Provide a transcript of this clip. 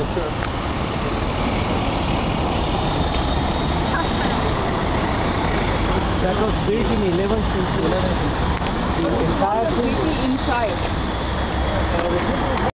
Sure. That was built in 11th century. The entire thing City inside.